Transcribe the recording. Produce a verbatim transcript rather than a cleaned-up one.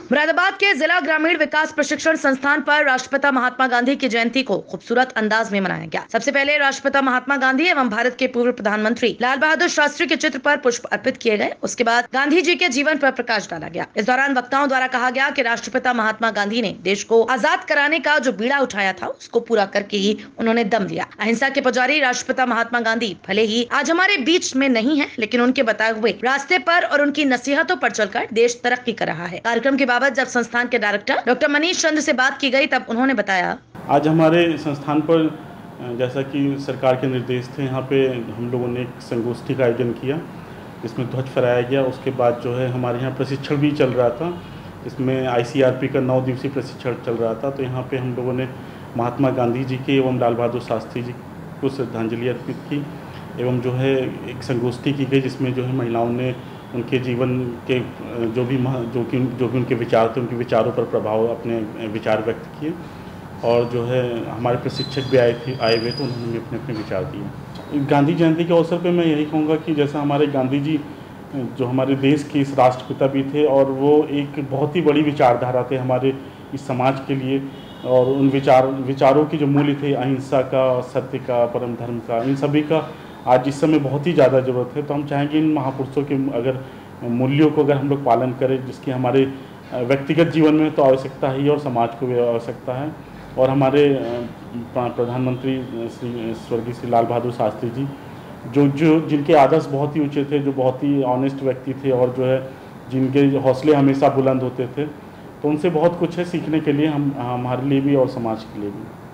मुरादाबाद के जिला ग्रामीण विकास प्रशिक्षण संस्थान पर राष्ट्रपिता महात्मा गांधी की जयंती को खूबसूरत अंदाज में मनाया गया। सबसे पहले राष्ट्रपिता महात्मा गांधी एवं भारत के पूर्व प्रधानमंत्री लाल बहादुर शास्त्री के चित्र पर पुष्प अर्पित किए गए। उसके बाद गांधी जी के जीवन पर प्रकाश डाला गया। इस दौरान वक्ताओं द्वारा कहा गया कि राष्ट्रपिता महात्मा गांधी ने देश को आजाद कराने का जो बीड़ा उठाया था उसको पूरा करके ही उन्होंने दम लिया। अहिंसा के पुजारी राष्ट्रपिता महात्मा गांधी भले ही आज हमारे बीच में नहीं है, लेकिन उनके बताए हुए रास्ते पर और उनकी नसीहतों पर चलकर देश तरक्की कर रहा है। कार्यक्रम के बाबत जब संस्थान के डायरेक्टर डॉक्टर मनीष चंद्र से बात की गई तब उन्होंने बताया, आज हमारे संस्थान पर जैसा कि सरकार के निर्देश थे, यहाँ पे हम लोगों ने एक संगोष्ठी का आयोजन किया, इसमें ध्वज फहराया गया। उसके बाद जो है हमारे यहाँ प्रशिक्षण भी चल रहा था, इसमें आईसीआरपी का नौ दिवसीय प्रशिक्षण चल रहा था। तो यहाँ पे हम लोगों ने महात्मा गांधी जी के एवं लाल बहादुर शास्त्री जी को श्रद्धांजलि अर्पित की एवं जो है एक संगोष्ठी की गई, जिसमें जो है महिलाओं ने उनके जीवन के जो भी जो कि जो भी उनके विचार थे, उनके विचारों पर प्रभाव अपने विचार व्यक्त किए। और जो है हमारे प्रशिक्षक भी आए थे आए हुए तो उन्होंने भी अपने अपने विचार दिए। गांधी जयंती के अवसर पे मैं यही कहूँगा कि जैसा हमारे गांधी जी जो हमारे देश के इस राष्ट्रपिता भी थे और वो एक बहुत ही बड़ी विचारधारा थे हमारे इस समाज के लिए, और उन विचार विचारों के जो मूल्य थे अहिंसा का, सत्य का, परम धर्म का, इन सभी का आज इस समय बहुत ही ज़्यादा ज़रूरत है। तो हम चाहेंगे इन महापुरुषों के अगर मूल्यों को अगर हम लोग पालन करें, जिसकी हमारे व्यक्तिगत जीवन में तो आवश्यकता है और समाज को भी आवश्यकता है। और हमारे प्रधानमंत्री श्री स्वर्गीय श्री लाल बहादुर शास्त्री जी जो जो जिनके आदर्श बहुत ही ऊंचे थे, जो बहुत ही ऑनेस्ट व्यक्ति थे और जो है जिनके हौसले हमेशा बुलंद होते थे, तो उनसे बहुत कुछ है सीखने के लिए हम हमारे लिए भी और समाज के लिए भी।